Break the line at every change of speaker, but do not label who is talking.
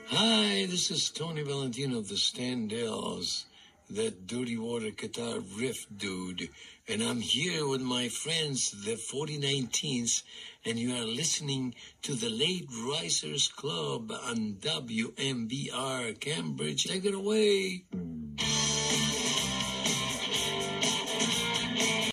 Hi, this is Tony Valentino of the Standells, that dirty water guitar riff dude, and I'm here with my friends, the 4019s, and you are listening to the Late Risers Club on WMBR Cambridge. Take it away.